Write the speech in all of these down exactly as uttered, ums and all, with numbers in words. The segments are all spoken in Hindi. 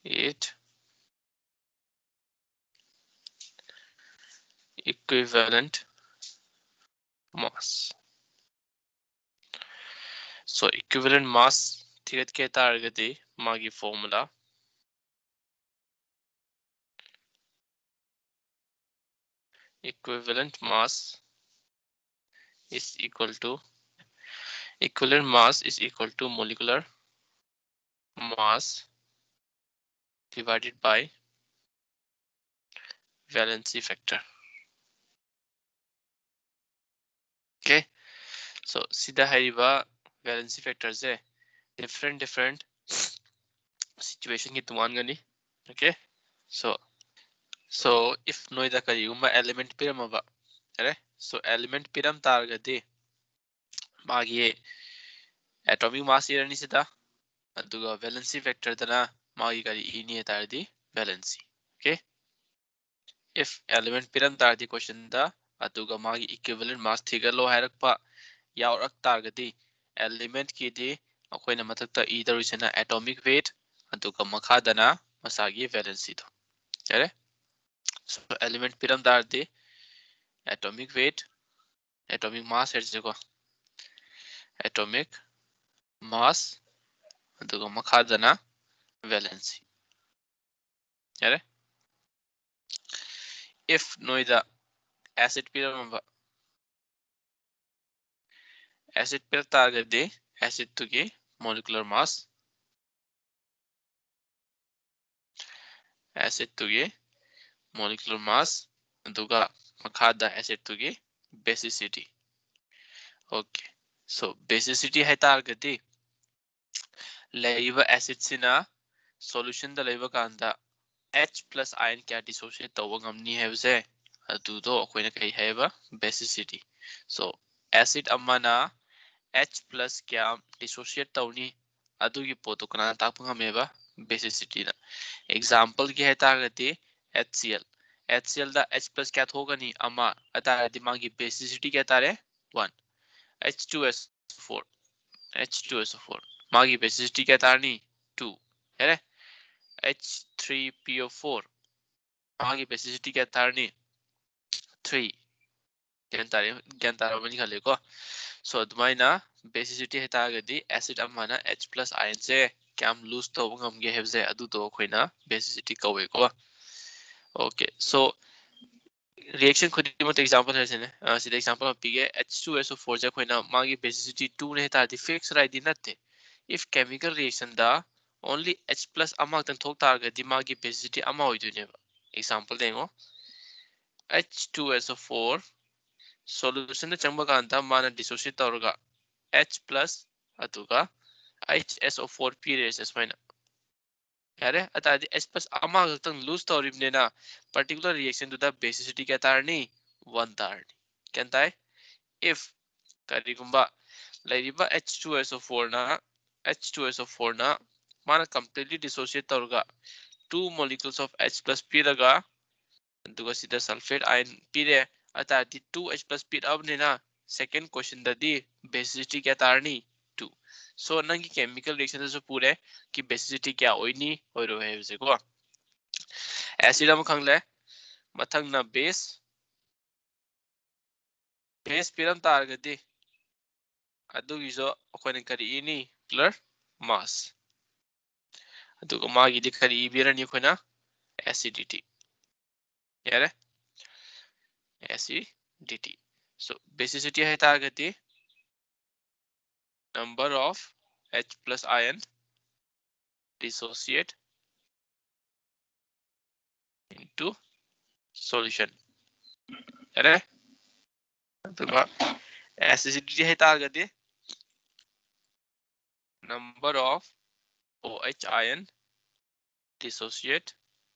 eight equivalent mass. So equivalent mass tigat ke targati magi formula equivalent mass is equal to equivalent mass is equal to molecular mass divided by valency factor. Okay, so sida haiba valency factor se different different situation ki tuman gani. Okay, so so if noida kari uma element piram aba right, so element piram targati magi atomic mass irani sida aduga valency factor dana magi kari ini tardi valency. Okay, if element piram tardi question da aduga magi equivalent mass thigalo hairakpa yaurak targati element ki di akoina mathakta e darisena atomic weight aduga makhadana masagi valency do. Right, so element piram tardi atomic weight atomic mass herjego atomic mass aduga makhadana valency. Right, if noida acid piram acid per target de acid to ge molecular mass acid to ge molecular mass aduga makhada acid to ge basicity. Okay, so basicity hai target de laiva acid sina solution da laiva kanda H plus ion kya dissociate tawa ngamni hai se adu do akoina kai haiba basicity. So acid amana H plus kya dissociate tawni adu gi poto kana takpa ngameba basicity na. Example ki hai targati HCl HCl da H plus kya thogani ama atagati magi basicity kya tare one H two S four H two S four magi basicity kya tarni two है H three P O four magi basicity kya tarni three gyan tare gyan tara bani khale ko. So admaina basicity hai targati acid amana H plus ion se kyam lose to ngam ge hebze adu to khoina basicity kawe ko. Okay, so reaction khudimot example है सेने सीधा example of pige H two S O four जा खोइना मागी basicity two ने तारती fix right the नते. If chemical reaction da only H plus अमाक तन थोक तारगे दी मागी basicity अमा होई दुने बा. Example देंगो H two S O four solution ने चंबा कांता माना dissociate तौरगा H plus अतुगा H S O four P reaction माइना यारे अतादी H plus अमा तन lose तौरिब ने ना particular reaction to the basicity क्या तारनी one तारनी क्या ताए if karigumba laiba H two S O four na H two S O four na mana completely dissociate tauruga two molecules of H plus p raga aduga sida sulfate ion pire atati two H plus p abne na second question dadi basicity kya tarni two. So nangi chemical reaction se pure ki basicity kya oini oiro hai use ko acid am khangle mathang na base base piram targati adugiso akoina kari ini molecular mass aduga magi di kari ibirani akoina acidity yare acidity. So basicity hai targati number of H plus ion dissociate into solution yare aduga acidity hai targati number of OH ion dissociate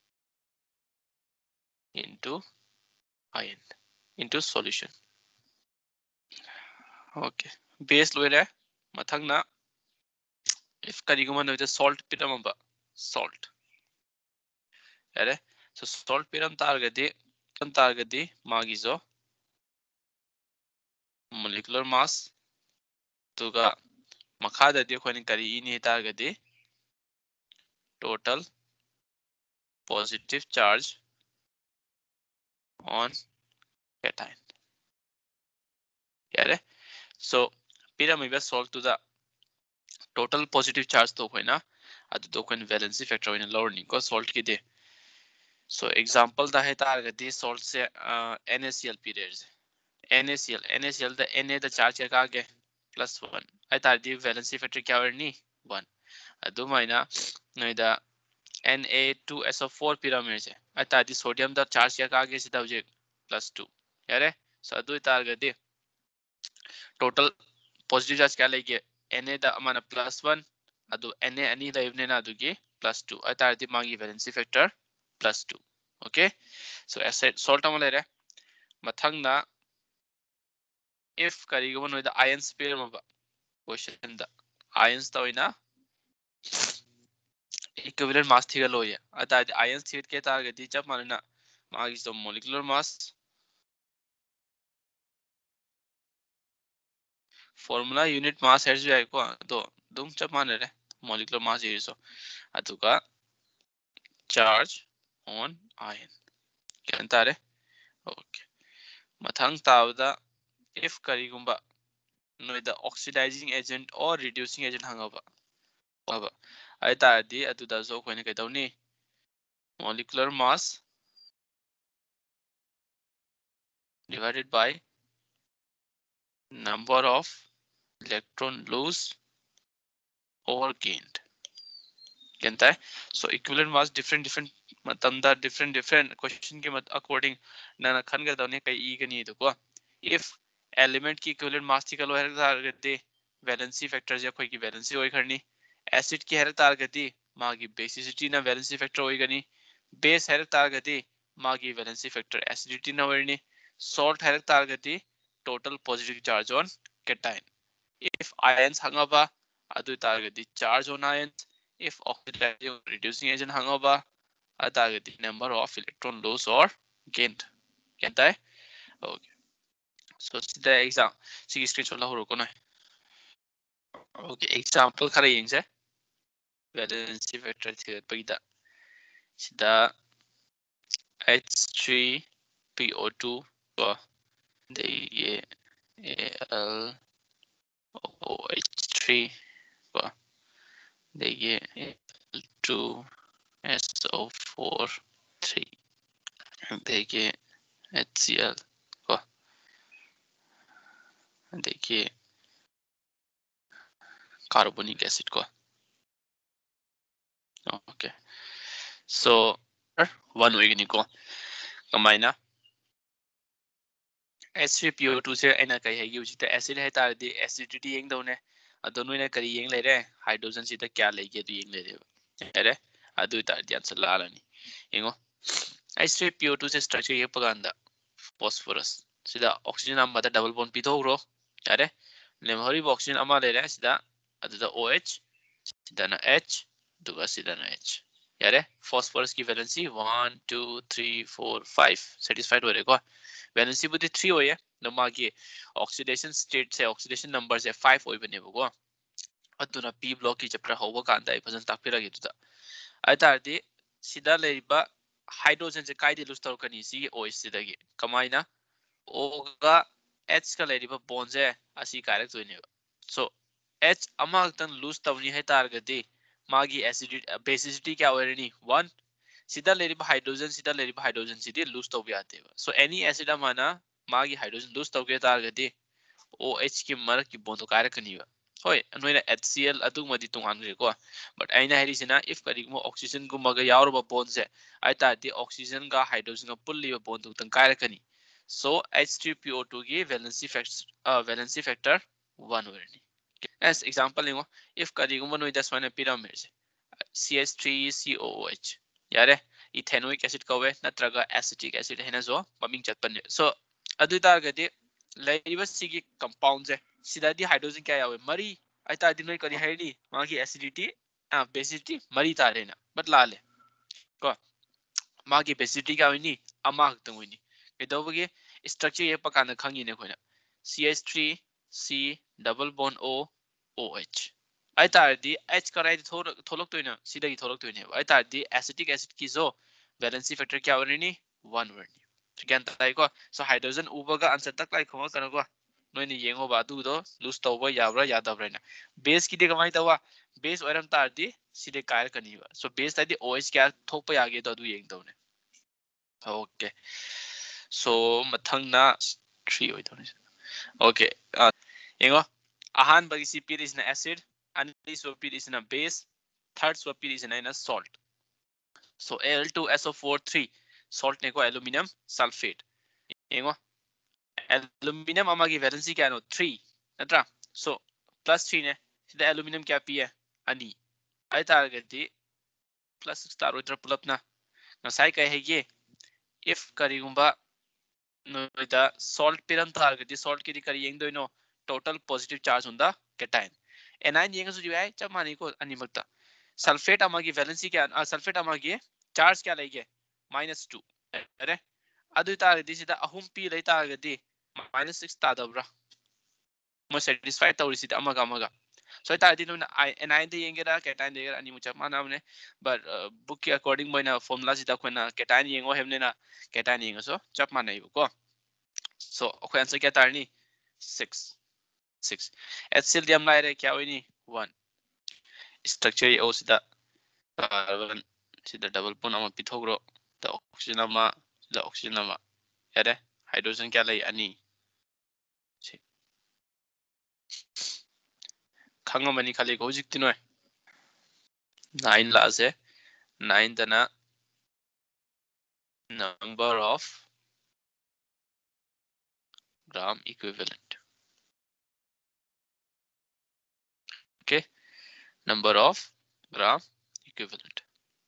into ion into solution. Okay, base lower hai mathang na if kariguma no the salt piram ba salt yare so salt piram targati kan targati magizo molecular mass tuga makhada di khoni kari ini targati total positive charge on cation. Yeah. So pyramid solve to the total positive charge to hoina adu to coin valency factor in learning ko solve ki de. So example da hai target solve se uh, NaCl periods. NaCl NaCl the Na the charge ka age plus one. I thought the valency factor kya warni one. Adu maina no da Na two S O four pyramid se. I thought the sodium the charge kya age sida uje plus two. Yare so adu target the total positive charge kya lege Na the amana plus one adu Na ani laivne na adu ge plus two. I thought the magi valency factor plus two. Okay, so as said solve amale re mathang na if karigo no the ions pair ma question the ions to ina equivalent mass thiga lo ya ata ions thit ke target di chap manna magi so molecular mass formula unit mass has ju ko to dum chap manne re molecular mass is so atuka charge on ion kanta re okay mathang tawda if karigumba no the oxidizing agent or reducing agent hangaba aba ai ta di atu da zo ko ne kai tawni molecular mass divided by number of electron loose or gained kenta hai so equivalent mass different different matamda different different question ke mat according na na khan ga dawne kai e gani to ko if element की equivalent mass थी कलो है target दे valency factor या कोई की valency होई करनी acid की है target दे मागी basicity ना valency factor होई करनी base है target दे मागी valency factor acidity ना होई salt है target they total positive charge on cation if ions hangaba adu target the charge on ions if oxidizing or reducing agent hangaba adu target the number of electron loss or gained kenta hai okay so the exam sigi screenshot la horo ko na okay example khara yengse valency factor thira pagida sida H three P O two ko the Al O H three ko the Al two S O four three देखिए HCl को देखिए कार्बोनिक एसिड को ओके सो वन वेगनी को कमाइना H three P O two से ऐना कहीं है कि उसी तो एसिड है तार दी एसिडिटी यंग दोने दोनों ने करी यंग ले रहे हाइड्रोजन सीधा क्या लेके तो यंग ले रहे अरे अदु तार दी आंसर ला लानी यंगो H three P O two से स्ट्रक्चर ये पकांदा phosphorus सीधा ऑक्सीजन हम बता डबल बॉन्ड पिथो रो अरे लेमहरी ऑक्सीजन अमा ले रहे सीधा अदु दा OH सीधा ना H दुगा सीधा ना H यारे phosphorus की valency one two three four five satisfied हो रहेगा वैलेंसी बुद्धि three हो या नम्मा की ऑक्सीडेशन स्टेट से ऑक्सीडेशन नंबर से five हो बने वो अतुना P ब्लॉक की चैप्टर होगा कांदा है भजन तापिरा की तुदा अतारदी सीधा लेबा हाइड्रोजन से काइदे लूज तौर कनी सी OH सीधा की कमाइना O का H का लेबा बॉन्ड से असी कारक तो नहीं so H अमागतन लूज तवनी है तारगदी मागी एसिडिटी बेसिसिटी क्या होरनी one सीधा लेरिबा हाइड्रोजन सीधा लेरिबा हाइड्रोजन सीधे लूज तो भी आते हैं सो एनी एसिड माना मागी हाइड्रोजन लूज तो के तारगदी OH की मर की बॉन्ड तो कारक नहीं हुआ होय नोइना HCl अदु मदि तुंगान रे को बट आइना हेरिसिना इफ करिगमो ऑक्सीजन गु मग यावरबा बॉन्ड से आइता दी ऑक्सीजन का हाइड्रोजन का पुल्लीबा बॉन्ड तो तंग कारकनी so H three P O two की valency factor uh, valency factor one होरनी as example लेंगो if करिगमो नोइ दस वाने pyramid से C H three C O O H यारे ethanoic acid कवे नत्रगा acetic acid है ना जो ममिंग चतपन so अदु तारगदि लाइबस सिगी compound से सीधा दी हाइड्रोजन क्या यावे मरी आइता दी नोइ करी हाइडी मागी acidity आ basicity मरी तारेना बट लाले को मागी basicity क्या होनी अमाग तंग होनी केदोबगे स्ट्रक्चर ये पकाना खंगी ने खोना C H three C double bond O OH आई तारदी H कराई थोर थोलक तो इना सीधा की थोलक तो इने आई तारदी acetic acid की जो वैलेंसी फैक्टर क्या होनी वन होनी क्या ताई को सो हाइड्रोजन उबगा आंसर तक लाई खो कनो को नोनी येंगो बादू दो लूज तौबा याब्रा यादब्रा बेस की कमाई तवा बेस ओरम तारदी सिदे कायर कनीबा सो बेस तादी ओएच क्या थोप यागे तो अदु येंग दौने ओके सो मथंग ना थ्री होय दौने ओके येंगो अहान बगी सी पी इज ना एसिड अनि सो पी इज ना base third so P is ना salt so Al two S O four three salt ने को aluminum sulfate येंगो aluminum अमागी वैलेंसी क्या नो three नत्रा सो plus three ने सिदा aluminum क्या पी है अनि आई तारगती plus six तारो इतर पुलपना नसाई कहे है ये if करीगुंबा नोइदा salt पिरम तारगती salt की दिकरी येंग दो नो total positive charge हुंदा cation anion येंग सु जो है जब मानी को अनि मक्ता sulfate अमागी वैलेंसी क्या sulfate अमागी charge क्या लेगे minus two अरे अदु तारगती सिदा अहुम पी ले तारगती minus six तादब्रा mo satisfy tawrisi amaga amaga so ta di no ni de yengera cation de ani mucha manamne but uh, book ki according moina formula sida khona cation yengo hemne na cation yengo so chap manai ko so ko answer kya tarni six six hcl diam lai re kya hoini one structure o sida carbon sida double bond ama pithogro the oxygen ama the oxygen ama ere hydrogen kya lai ani खंगमनी खाली होजिक तिनो nine लासे nine तना number of gram equivalent okay number of gram equivalent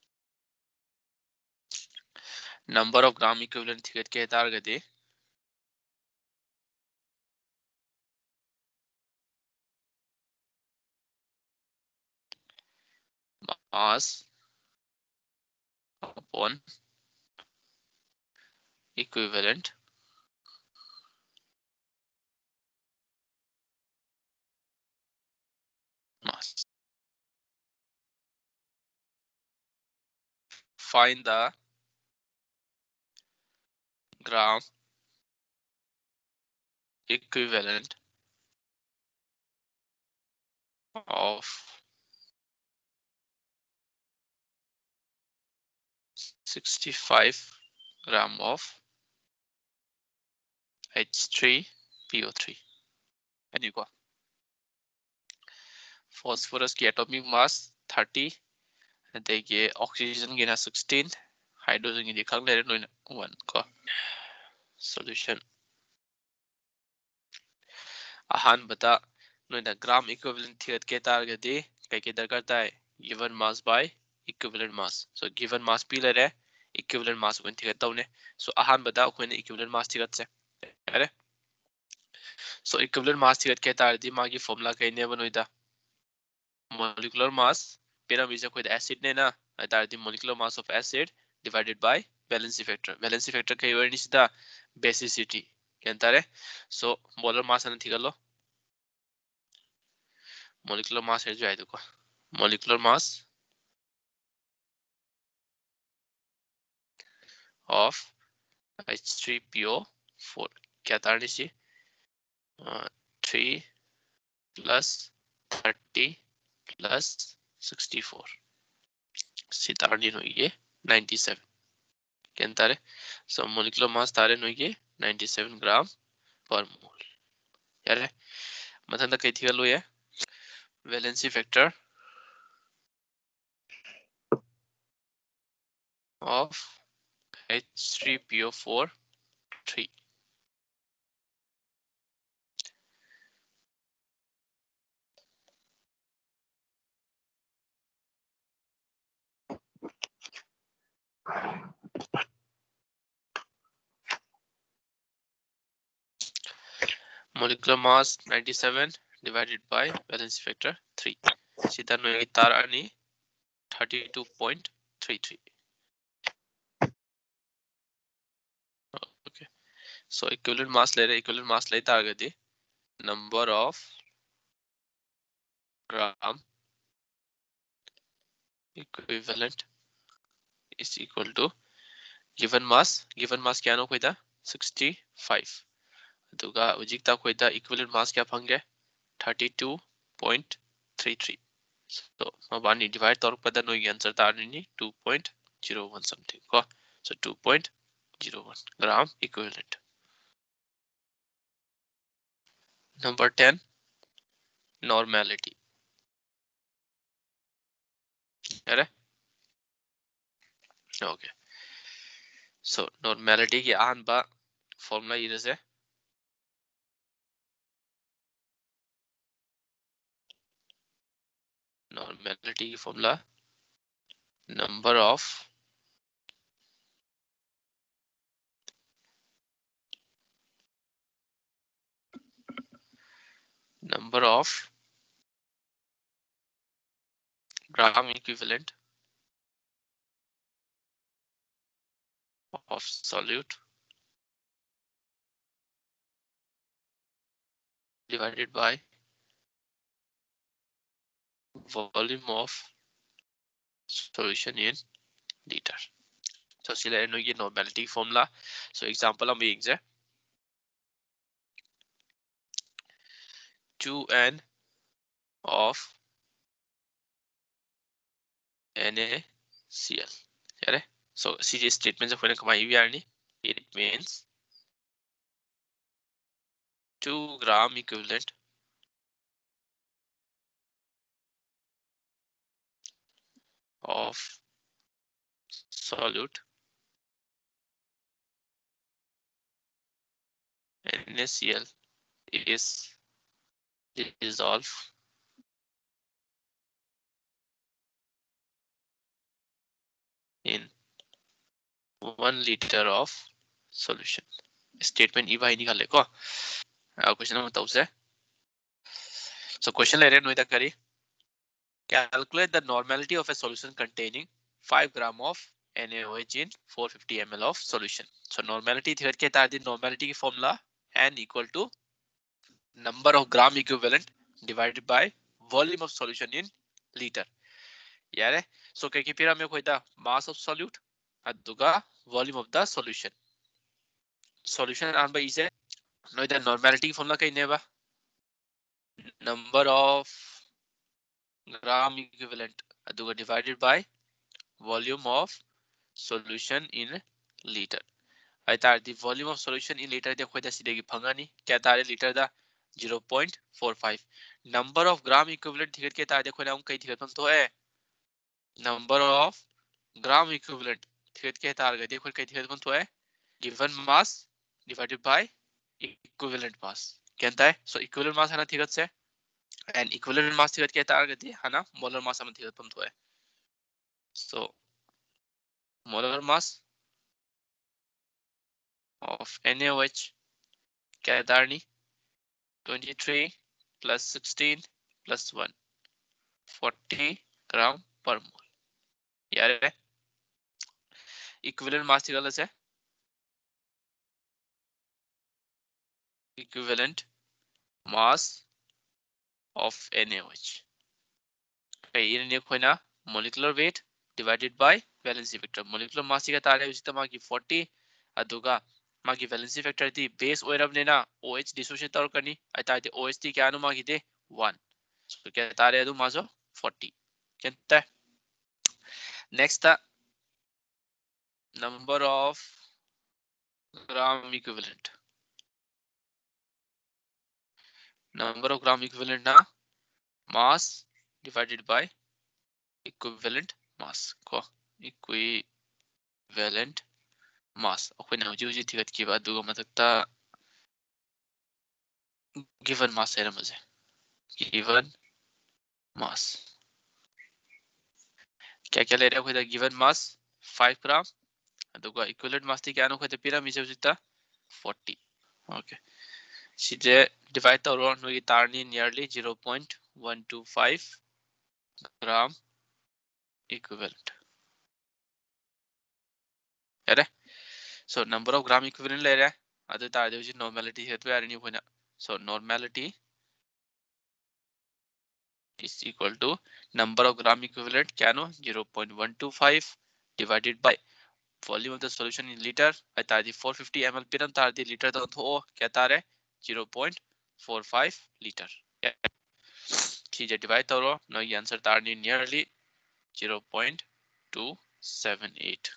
number of gram equivalent थिगत के तार गदे mass upon equivalent mass find the gram equivalent of sixty-five gram of H three P O three any को phosphorus की atomic mass thirty देखिए oxygen की ना sixteen hydrogen की दिखा ले रहे हैं one को solution आहान बता नोइना ग्राम इक्विवेलेंट थियत के तारगदी कई के दर करता है given mass by equivalent mass so given mass पी ले रे इक्विवेलेंट मास वन थियत तौने सो आहान बता कोने इक्विवेलेंट मास थियत से अरे सो इक्विवेलेंट मास थियत के तारदी मागी फार्मूला कई ने बनोइदा molecular mass पेरा बीजा कोई एसिड ने ना तारदी molecular mass of acid divided by valency factor valency factor कई वर्ड निसिदा basicity केंतारे सो molar mass अन थिगलो molecular mass है जो है देखो molecular mass of H three P O four क्या तारनी सी three plus thirty plus sixty-four सी तारनी हो ये ninety-seven क्या तारे so molecular mass तारे हो ये ninety-seven gram per mole यार मतलब तक कहीं थी गलो ये valency factor of H three P O four three molecular mass ninety-seven divided by valency factor three सीधा नो तार आनी thirty-two point three three okay so equivalent mass ले रहे equivalent mass ले तार गदी number of gram equivalent is equal to given mass given mass क्या नो कोई था sixty-five अदुगा उजिक ता कोई था equivalent mass क्या fungi thirty-two point three three so मबानी divide तौर पर नो ये आंसर तार नहीं two point zero one something को so two point zero one gram equivalent. Number ten, normality. है okay so normality की आन बा फॉर्मूला ये से normality की formula number of number of gram equivalent of solute divided by volume of solution in liter. So sila eno ye normality formula. So example हम एक जे two n of NaCl. यारे so C statement से कोई कमाई भी आनी it means two gram equivalent of solute NaCl is dissolved in one liter of solution. Statement ई भाई निकाले को क्वेश्चन में बताओ से so question ले रहे हैं नोइता करी calculate the normality of a solution containing five gram of NaOH in four hundred fifty milliliters of solution. So normality theory के तहत normality की formula n equal to number of gram equivalent divided by volume of solution in liter. यारे so क्या कि फिर हमें कोई था mass of solute अदुगा volume of the solution. Solution आन भाई इसे नोइता normality की formula कहीं नहीं बा number of gram equivalent अदुगा divided by volume of solution in liter. आई तार दी volume of solution in liter देखो इधर सीधे की फंगानी क्या तारे liter दा zero point four five. Number of gram equivalent थिगत के तार देखो ना उन कई थिगत तो है number of gram equivalent थिगत के तार गए देखो कई थिगत तो है given mass divided by equivalent mass क्या है so equivalent mass है ना थिगत से and equivalent mass थिगत के तार गए है ना molar mass हम थिगत तो है so molar mass of NaOH क्या तार नहीं twenty-three plus sixteen plus one forty gram per mole. यार equivalent mass निकालने से equivalent mass of NaOH. ये नहीं कोई ना molecular weight divided by valency vector. Molecular mass का तारे उसी तरह की forty अदुगा मागी valency vector दी base ओर अब ने ना OH dissociate तौर करनी अतार दी OH दी क्या नु मागी दे one. So क्या तारे अदु मासो forty. क्या next the number of gram equivalent. Number of gram equivalent ना mass divided by equivalent mass को equivalent mass अखोई ना उजी उजी थिगत की बात दुगो मतलब ता given mass है ना मजे given mass क्या क्या ले रहे हो कोई given mass five gram दुगो equivalent mass थी क्या ना कोई तो पिरा मिसे उजी ता forty okay सीधे divide तो रोन हुई तारनी nearly zero point one two five gram equivalent है so number of gram equivalent ले रहा है अदर तार दे उसी normality है तो यार नहीं होना so normality is equal to number of gram equivalent क्या नो zero point one two five divided by volume of the solution in liter ai tardi four fifty milliliters piram tardi liter da tho kya tare zero point four five liter ठीक है divide करो now ये answer tarni nearly zero point two seven eight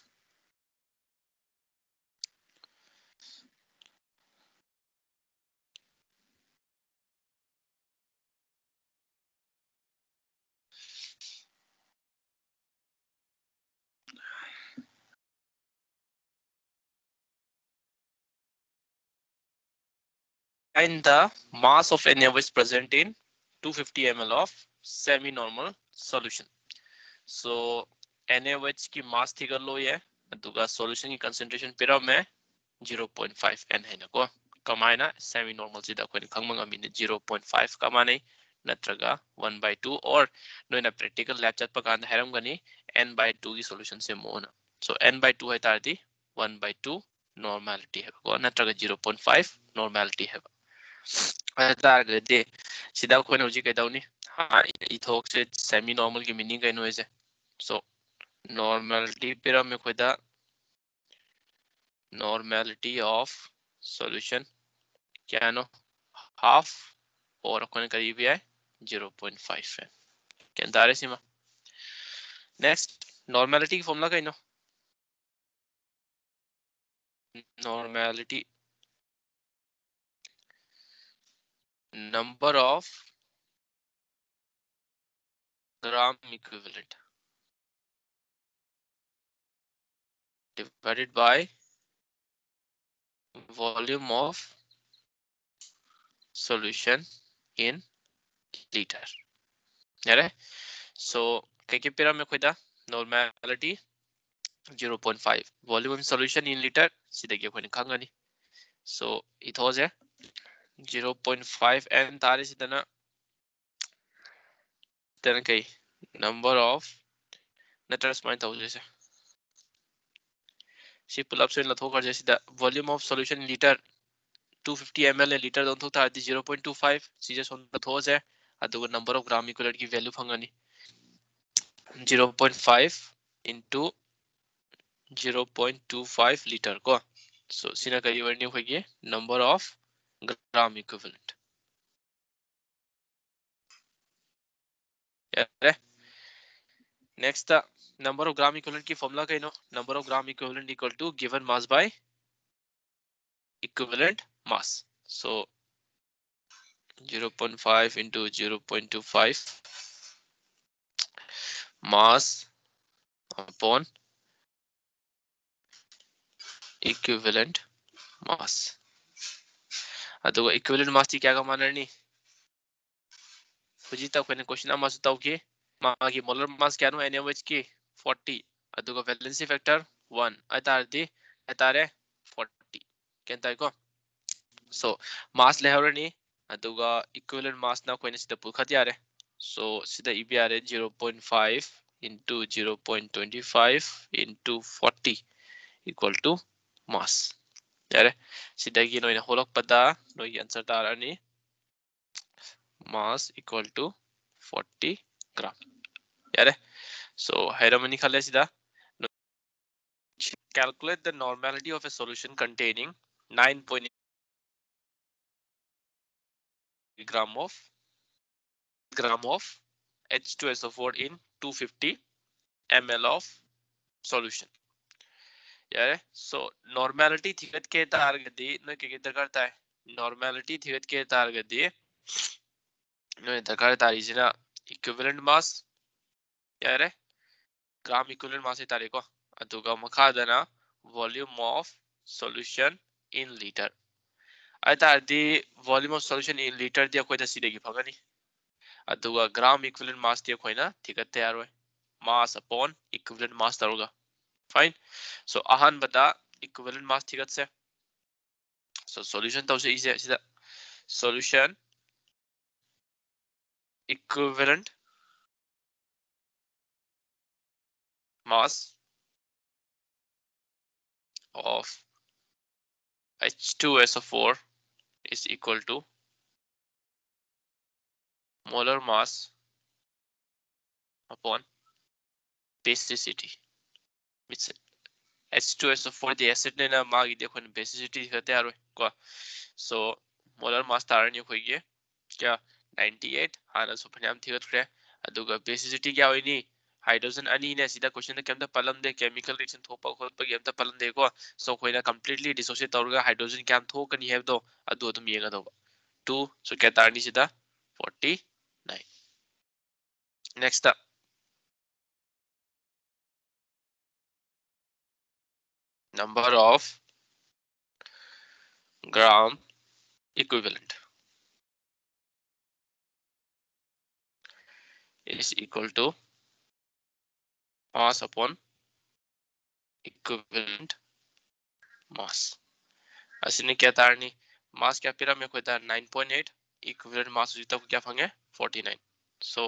and the mass of N A is present in two hundred fifty milliliters of semi-normal solution. So N A O H की mass थी कर लो ये अदुगा solution की concentration पिरा में zero point five N है ना को कमायना semi-normal सीधा कोई खंग मंगा मिने zero point five कमाने नत्रगा one by two और नो ना practical lab चट पकान हैरम गनी N by two की solution से Mona. So N by two है तारती one by two normality है को नत्रगा zero point five normality है तारगदे सिदा कोई नोजी कहताऊनी हाँ इथोक से semi normal की meaning कहीं नोए से so normality पिरा में कोई दा normality of solution क्या नो half और कोई करीब है zero point five है क्या दारे सीमा next normality की formula कहीं नो normality number of gram equivalent divided by volume of solution in liter यारे so क्या पिरा में कोई दा normality zero point five volume of solution in liter सीधे क्या कोई निकांगा नहीं so it was a zero point five and तारे सीधा ना तरह कई number of नटरस पॉइंट हो जैसे सी पुल अप से लथो कर जैसे the volume of solution litre two hundred fifty milliliters litre दोन तो तारती zero point two five सीजे सोन लथो से अदुगो नंबर ऑफ ग्राम इक्विवेलेंट की वैल्यू फंगानी zero point five into zero point two five litre को so सीना करी वर्णी होगी नंबर ऑफ ग्राम इक्विवेलेंट यार next the number of gram equivalent की formula कहीं नो number of gram equivalent equal to given mass by equivalent mass so zero point five into zero point two five mass upon equivalent mass अदुगो equivalent mass की क्या का मानर नहीं हुजी तक मैंने क्वेश्चन मास बताओ कि मागी मोलर मास क्या नो N A O H की forty अदुगो वैलेंसी फैक्टर one अतार दी अतारे forty केंता को so mass लेहर नहीं अदुगा equivalent mass ना कोई नहीं सिद्ध पुखत यारे so सिद्ध E B R zero point five into zero point two five into forty equal to mass यारे सिद्ध की नो इन होलक पता नो ये आंसर तारा नहीं mass equal to forty gram यारे so हैरमनी खाले सिद्ध calculate the normality of a solution containing nine point eight gram of gram of H two S O four in two hundred fifty milliliters of solution यार so normality थिगत के तारगदी नो के किधर करता है normality थिगत के तारगदी नो इधर करता है इसी ना equivalent mass यार gram equivalent mass इतारे को अतुगा मखा देना volume of solution in liter अतारदी volume of solution in liter दिया कोई तस्वीर की फंगनी अतुगा gram equivalent mass दिया कोई ना थिगत तैयार हुए mass upon equivalent mass तरोगा fine so ahan bata equivalent mass थिगत से so solution तो उसे easy है solution equivalent mass of H two S O four is equal to molar mass upon basicity H two S O four the acid ne na magi de khon basicity hate aro ko so molar mass tarani khoi ge kya ninety-eight hana so phanyam thigat khre aduga basicity kya hoini hydrogen ani ne sida question da kemda palam de chemical reaction thopa khot pa gemta palam de ko so khoina completely dissociate tawga hydrogen kam thokani have do adu adum yenga do two so kya tarani sida forty-nine. Next up, number of gram equivalent is equal to mass upon equivalent mass. असली क्या तारनी mass क्या पिरा में कोई तार nine point eight equivalent mass जितना को क्या fungi forty-nine. So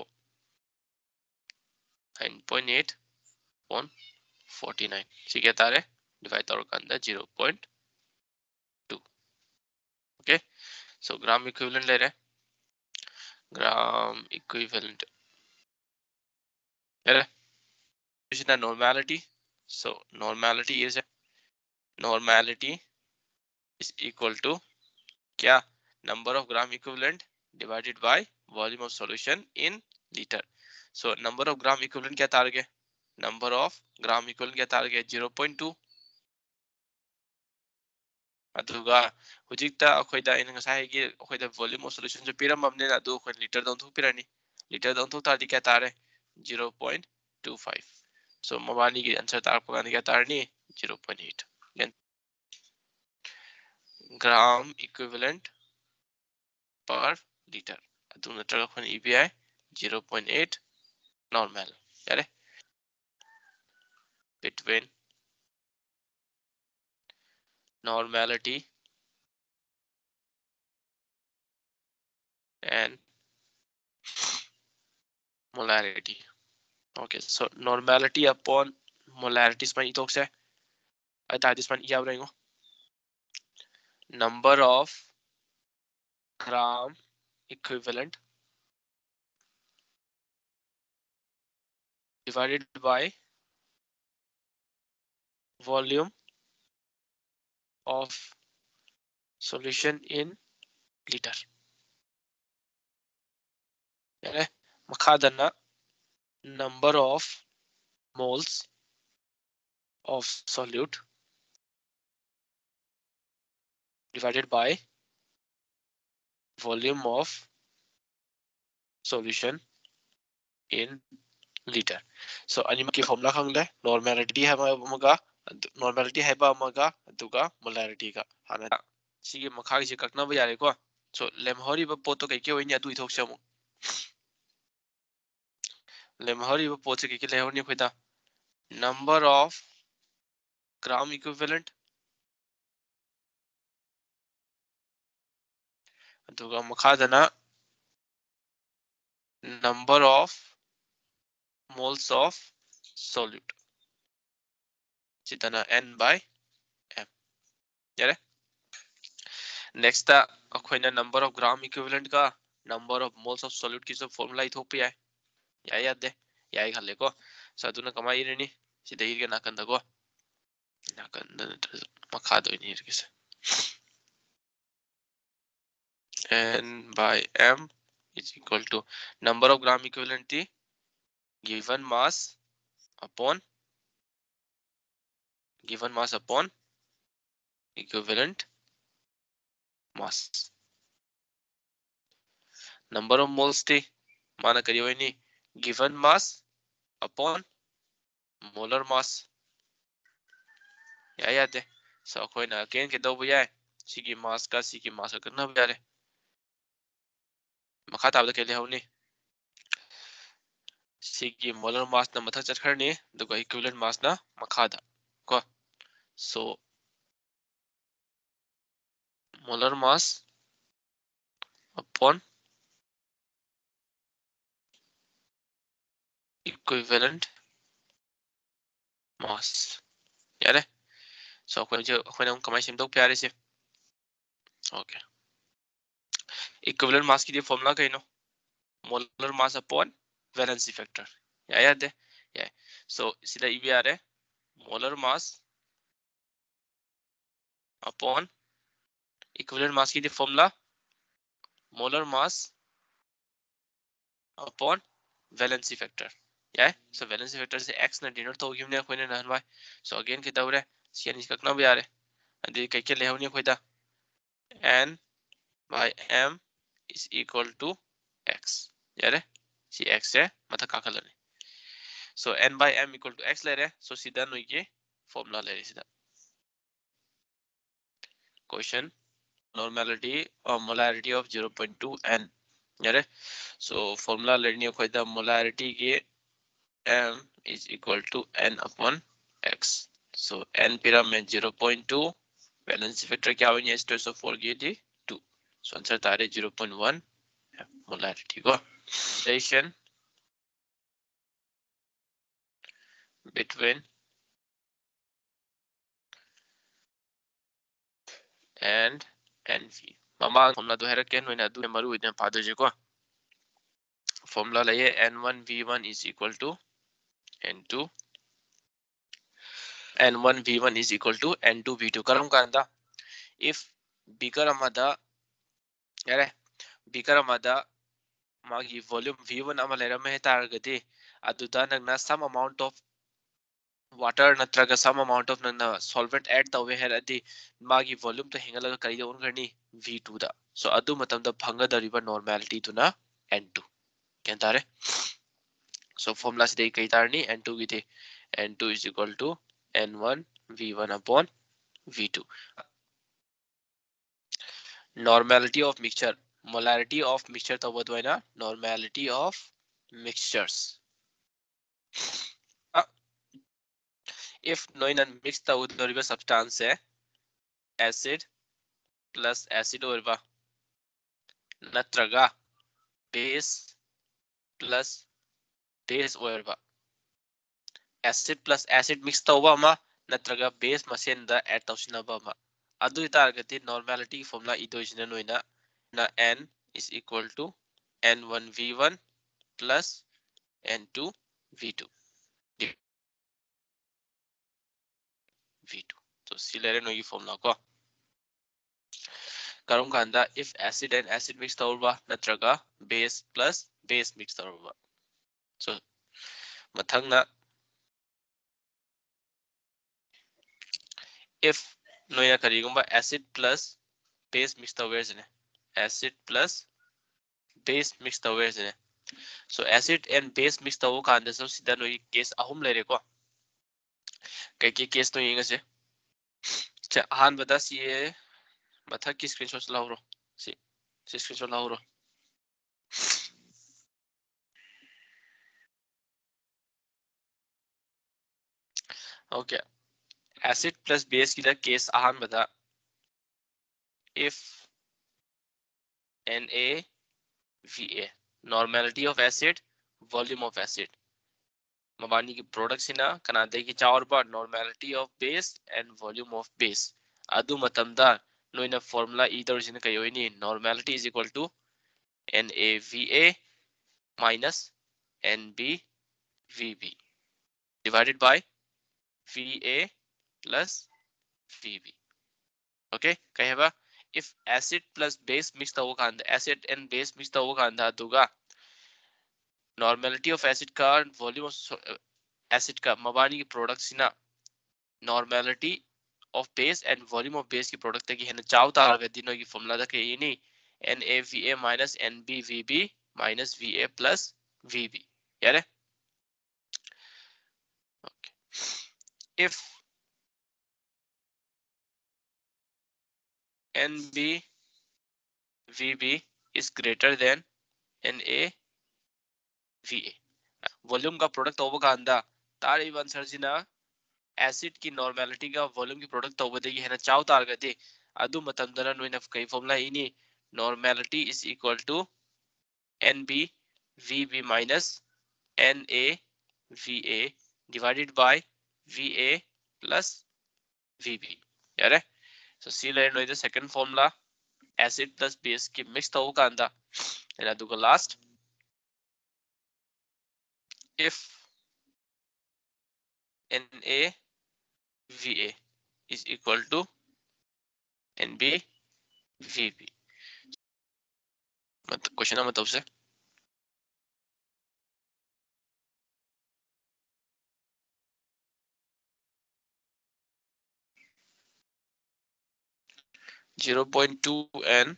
nine point eight on forty-nine. ठीक है तारे divide तारों का अंदर zero point two. Okay. So gram equivalent ले रहे gram equivalent. ले रहे is the normality. So normality is normality is equal to क्या number of gram equivalent divided by volume of solution in liter. So number of gram equivalent क्या Targe number of gram equivalent क्या Targe zero point two. अदुगा हुजिकता अखोइदा in ngसाइगी अखोइदा volume of solution जो पिरमबने अदु अखोइ liter दंथु पिरानी liter दंथु तारदी क्या तारे zero point two five. So मबानी की आंसर तारपगान क्या तारनी zero point eight. Then gram equivalent per liter अदु नटर अखोइ E P I zero point eight normal. यारे between normality and molarity. Okay, so normality upon molarity is my talk say I thought this one yeah right number of gram equivalent divided by volume of solution in liter. यारे मखादना number of moles of solute divided by volume of solution in liter. So anima की formula खंगले normality है मगा normality है बा मगा दुगा molarity का हाना सिगे मखागी से ककना बा यारे को so lemhori ba poto kai ke oini adu ithok chamu lemhori ba poto kai ke lehoni khoida number of gram equivalent aduga makhadana number of moles of solute chitana n by m yare next ta akoina number of gram equivalent ka number of moles of solute ki jo formula ithok pe hai ya yaad de ya hi khalle ko saduna kamai reni sida irge nakanda ko nakanda makhado ni irge se n by m is equal to number of gram equivalent t given mass upon given mass upon equivalent mass. Number of moles t माना करियो इनी given mass upon molar mass या याद है सो कोई ना अगेन के दो बुया सी की mass का सी की mass का करना बुया रे मखा ताब के लिए होनी सी की molar mass ना मथा चढ़ने दो का equivalent mass ना मखा दा को so molar mass upon equivalent mass यारे so कोई जो कोई ना कमाई सिम दो प्यारे से okay equivalent mass की ये formula कहीं नो molar mass upon valency factor या याद है yeah so सीधा E B R है molar mass upon equivalent mass की formula molar mass upon valency factor. Yeah, so valency factor से x ना denote तो गिवने कोई ना y. So again कितना हो रहा है? C n इसका कितना भी आ रहा है? अंदर कहीं क्या ले होने कोई था? N by m is equal to x. यार सी x है मतलब क्या कर लेने? So n by m equal to x ले रहे हैं. So सीधा नो ये formula ले रहे सीधा. Question normality or molarity of zero point two n. यार so formula लेनी है कोई था molarity के m is equal to n upon x. So n पिरा में zero point two valency factor क्या होनी है इस तो four की थी two. So आंसर तारे zero point one molarity को. Relation between and nv. ममा formula तो है रखे हैं नोइना दो मरु इतने पादो जी को. Formula ले ये n one v one is equal to n two. n one v one is equal to n two v two. करम का अंदा if bigger amada यारे bigger amada मागी volume v one अमा लेरा में है तारगती अदुदा नगना some amount of water नत्रगा some amount of नगना solvent add तवे है अदी मागी volume तो हिंगा लगा करी उन करनी v two दा. So अदु मतलब द भंगा दरिबा normality तो ना n two क्या तारे. So formula से देख कई तारनी n two की थी n two is equal to n one v one upon v two. Normality of mixture molarity of mixture तो वो तो है ना normality of mixtures. uh, if no in mixed तो उधर substance है acid plus acid और नत्रगा base plus base और acid plus acid mix तो हुआ मा नत्रगा base मशीन दा add तो उसने बा अदु इतार गति normality formula इतो इसने नो इना ना n is equal to n one v one plus n two v two v two. तो सिलेरे नो ये formula को करूँ कांदा if acid and acid mix तो हुआ नत्रगा base plus base mix तो हुआ. So मथंग ना if नो या करीगुम्बा acid plus base mix तो हुआ जने acid plus base mix तो हुआ जने. So acid and base mix तो हुआ कांदा so सीधा नो ये case अहुम ले रे को कई के case तो ये इंगे से चा हान बता सी ये मथा की स्क्रीनशॉट लाओ रो सी सी स्क्रीनशॉट लाओ रो. Okay, acid plus base की दा case अहान बता if NaVa normality of acid volume of acid मबानी की प्रोडक्ट सिना कनादे की चार बार normality of base and volume of base अदु मतमदा नोइना formula either जिन कयो इनी normality is equal to NaVa minus NbVb divided by Va plus Vb. Okay, कहेबा if acid plus base mix तो वो कांदा acid and base mix तो वो कांदा दुगा normality of acid का volume of acid का मबानी की प्रोडक्ट सिना normality of base and volume of base की प्रोडक्ट तक है ना चाव तार के दिनों की फॉर्मूला तक ये नहीं NaVa minus NbVb minus Va plus Vb यार है. Okay. If NbVb is greater than NaVa volume का प्रोडक्ट तो का अंदा तार इवन सर्जिना एसिड की नॉर्मैलिटी का वॉल्यूम की प्रोडक्ट तो देगी है ना चाव तार गते अदु मतंदरा नोइन कई फॉर्मूला इनी normality is equal to NbVb minus NaVa divided by Va plus Vb यार है. So सी लेयर नो the second formula acid plus base की मिक्स तो का अंदा एना दुगा last if NaVa is equal to N B V B मतलब क्वेश्चन का मतलब से zero point two N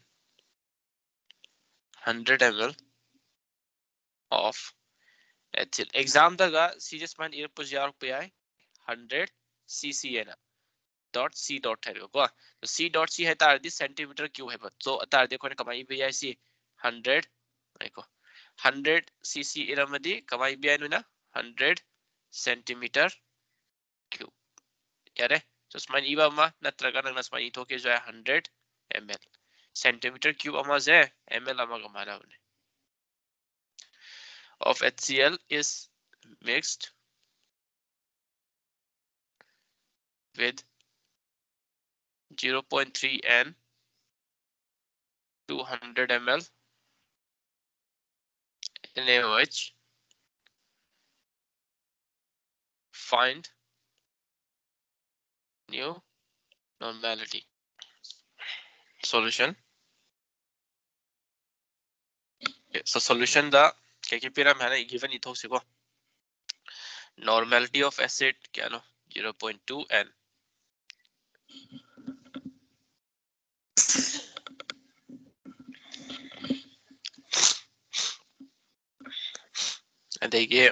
one hundred milliliters of ethyl exam daga serious man ir pus yar pe ai one hundred ccn dot c dot है को तो c dot c है तार दी सेंटीमीटर क्यूब है तो तार देखो ने कमाई भी आई सी one hundred देखो one hundred cc इरमदी कमाई भी आई नुना one hundred सेंटीमीटर क्यूब यारे तो स्माइन इबा मा नत्रगा नंग स्माइन इथो के जो है one hundred ml centimetre cube अमा जे ml अमा कमाना उन्हें of HCl is mixed with zero point three N two hundred milliliters NaOH. Find new normality. Solution. So solution da क्या पीरा मैंने given इथो से को normality of acid क्या नो zero point two N देखिए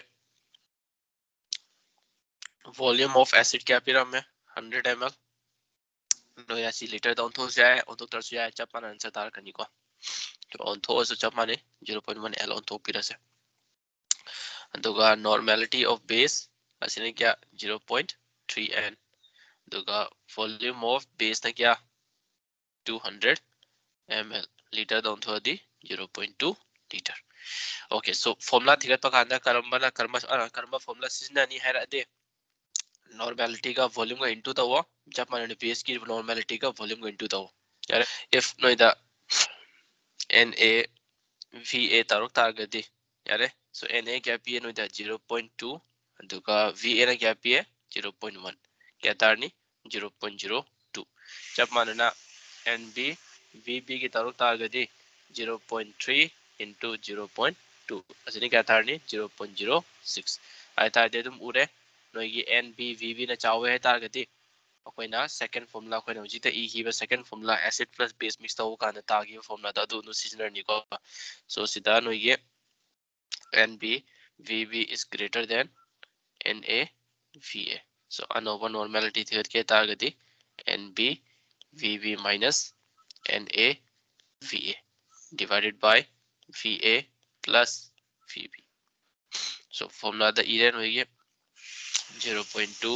volume of acid क्या पीरा में one hundred milliliters नो यासी लीटर डाउन थो जाए और तो तरस जाए जब मन आंसर तार करनी को तो ऑन थो से जब माने zero point one L ऑन थो पीरा से दुगा normality of base असली क्या zero point three N दुगा volume of base ने क्या two hundred milliliters liter down to the zero point two liter. Okay, so formula thigat pakanda karamba na karma karma formula sizna ni hai ade normality का volume का into था वो जब मैंने base की normality का volume का into था वो यार if no ida Na Va तारुक तारगत दी यार so Na क्या पी है no ida zero point two दुका Va ना क्या पी है zero point one क्या तारनी zero point zero two जब माने ना Nb Vb की तारुक तारगत दी zero point three into zero point two असली क्या तारनी zero point zero six आई तार दे तुम उरे no ये Nb Vb ना चावे है तारगत दी अकोइना second formula अकोइना उजिता E की बस second formula acid plus base mix तो वो कांदा तागी formula दा दो नो seasoner निको so सिदा नो ये Nb Vb is greater than Na Va so ANOVA normality थियत के तारगत दी Nb Vb minus Na Va divided by Va plus Vb so formula दा E हो ये zero point two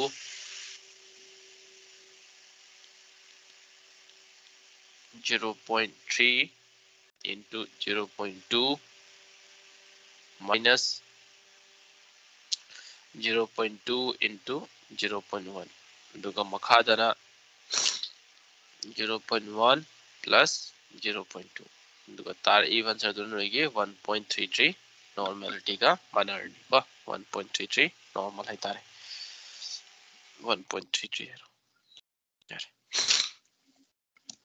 zero point three into zero point two minus zero point two into zero point one दुगा मखादना zero point one plus zero point two दुगा तार even सर दोनों रहेंगे one point three three normality का माना रहेगा one point three three normal है तारे one point three three है यार